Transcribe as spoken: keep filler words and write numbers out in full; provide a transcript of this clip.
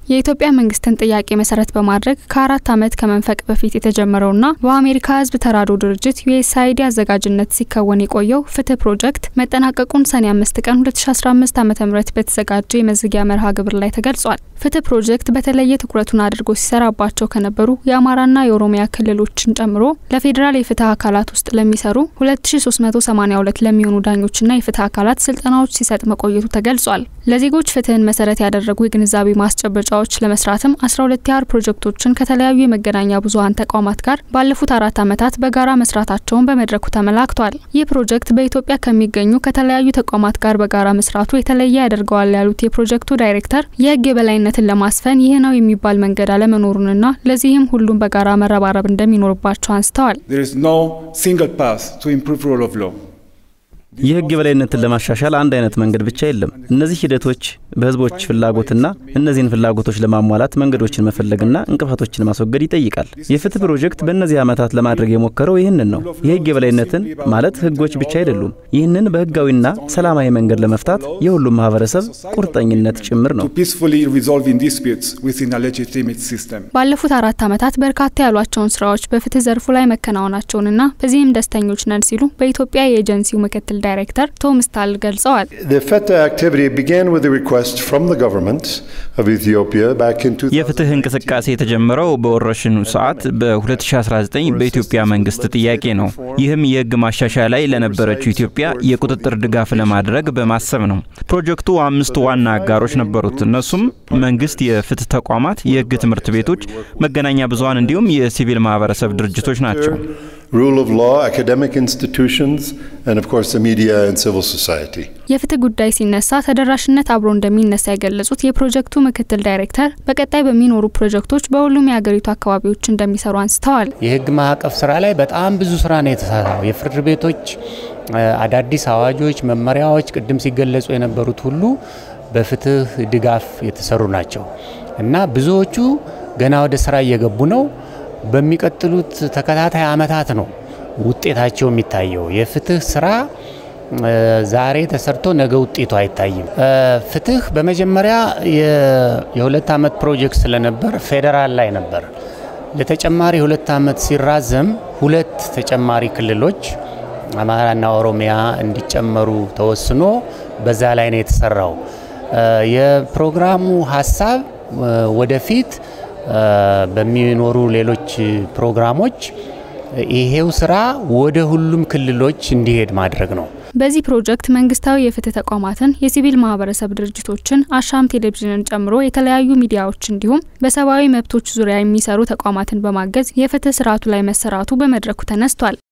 የኢትዮጵያ መንግስትን ጥያቄ መሰረት በማድረግ ከአራት ዓመት ከመንፈቅ በፊት የተጀመረውና በአሜሪካ ህዝብ ተራድኦ ድርጅት ዩ ኤስ ኤ አይ ዲ አዘጋጅነት ሲከወን የቆየው ፍትህ ፕሮጀክት መጠናቀቁን ሰኔ አምስት ቀን ሁለት ሺህ አስራ አምስት ዓመተ ምህረት በተዘጋጀ የመዝጊያ መርሃ ግብር ላይ ተገልጿል። ፍትህ ፕሮጀክት በተለየ ትኩረቱን አድርጎ ሲሰራባቸው ከነበሩ የአማራና የኦሮሚያ ክልሎችን ጨምሮ ለፌደራል የፍትህ አካላት ውስጥ ለሚሰሩ ሁለት ሺህ ሶስት መቶ ሰማንያ ሁለት ለሚሆኑ ዳኞችና የፍትህ አካላት ስልጠናዎች ሲሰጥ መቆየቱ ተገልጿል። ለዜጎች ፍትህን መሰረት ያደረጉ የግንዛቤ ማስጨበጫዎች ለመስራትም አስራ ሁለት ያህል ፕሮጀክቶችን ከተለያዩ የመገናኛ ብዙሃን ተቋማት ጋር ባለፉት አራት ዓመታት በጋራ መስራታቸውን በመድረኩ ተመላክቷል። ይህ ፕሮጀክት በኢትዮጵያ ከሚገኙ ከተለያዩ ተቋማት ጋር በጋራ መስራቱ የተለየ ያደርገዋል ያሉት የፕሮጀክቱ ዳይሬክተር የህግ የበላይነትን ለማስፈን ይህ ነው የሚባል መንገድ አለመኖሩንና ለዚህም ሁሉም በጋራ መረባረብ እንደሚኖርባቸው አንስተዋል። There is no single path to improve rule of law. የህግ የበላይነትን ለማሻሻል አንድ አይነት መንገድ ብቻ የለም። እነዚህ ሂደቶች በህዝቦች ፍላጎትና እነዚህን ፍላጎቶች ለማሟላት መንገዶችን መፈለግና እንቅፋቶችን ማስወገድ ይጠይቃል። የፍትህ ፕሮጀክት በእነዚህ ዓመታት ለማድረግ የሞከረው ይህንን ነው። የህግ የበላይነትን ማለት ህጎች ብቻ አይደሉም። ይህንን በህጋዊና ሰላማዊ መንገድ ለመፍታት የሁሉም ማህበረሰብ ቁርጠኝነት ጭምር ነው። ባለፉት አራት ዓመታት በርካታ ያሏቸውን ስራዎች በፍትህ ዘርፉ ላይ መከናወናቸውንና በዚህም ደስተኞች ነን ሲሉ በኢትዮጵያ የኤጀንሲው ምክትል ዳይሬክተር ቶም ስታል ገልጸዋል። The FETA activity began with a request from the government of Ethiopia back in two thousand. የፍትህ እንቅስቃሴ የተጀመረው በወረሽኑ ሰዓት በ2019 በኢትዮጵያ መንግስት ጥያቄ ነው። ይህም የህግ ማሻሻያ ላይ ለነበረችው ኢትዮጵያ የቁጥጥር ድጋፍ ለማድረግ በማሰብ ነው። ፕሮጀክቱ አምስት ዋና አጋሮች ነበሩት። እነሱም መንግስት፣ የፍትህ ተቋማት፣ የህግ ትምህርት ቤቶች፣ መገናኛ ብዙሃን እንዲሁም የሲቪል ማህበረሰብ ድርጅቶች ናቸው። Rule of law, academic institutions, and of course the media and civil society. የፍትህ ጉዳይ ሲነሳ ተደራሽነት አብሮ እንደሚነሳ የገለጹት የፕሮጀክቱ ምክትል ዳይሬክተር በቀጣይ በሚኖሩ ፕሮጀክቶች በሁሉም የሀገሪቱ አካባቢዎች እንደሚሰሩ አንስተዋል። የህግ ማዕቀፍ ስራ ላይ በጣም ብዙ ስራ ነው የተሰራው። የፍርድ ቤቶች አዳዲስ አዋጆች፣ መመሪያዎች ቅድም ሲገለጹ የነበሩት ሁሉ በፍትህ ድጋፍ የተሰሩ ናቸው እና ብዙዎቹ ገና ወደ ስራ እየገቡ ነው። በሚቀጥሉት ተከታታይ አመታት ነው ውጤታቸው የሚታየው። የፍትህ ስራ ዛሬ ተሰርቶ ነገ ውጤቱ አይታይም። ፍትህ በመጀመሪያ የሁለት አመት ፕሮጀክት ስለነበር ፌደራል ላይ ነበር። ለተጨማሪ ሁለት አመት ሲራዘም ሁለት ተጨማሪ ክልሎች አማራና ኦሮሚያ እንዲጨመሩ ተወስኖ በዛ ላይ ነው የተሰራው። የፕሮግራሙ ሐሳብ ወደፊት በሚኖሩ ሌሎች ፕሮግራሞች ይሄው ስራ ወደ ሁሉም ክልሎች እንዲሄድ ማድረግ ነው። በዚህ ፕሮጀክት መንግስታዊ የፍትህ ተቋማትን፣ የሲቪል ማህበረሰብ ድርጅቶችን፣ አሻም ቴሌቪዥንን ጨምሮ የተለያዩ ሚዲያዎች እንዲሁም በሰብአዊ መብቶች ዙሪያ የሚሰሩ ተቋማትን በማገዝ የፍትህ ስርዓቱ ላይ መሰራቱ በመድረኩ ተነስቷል።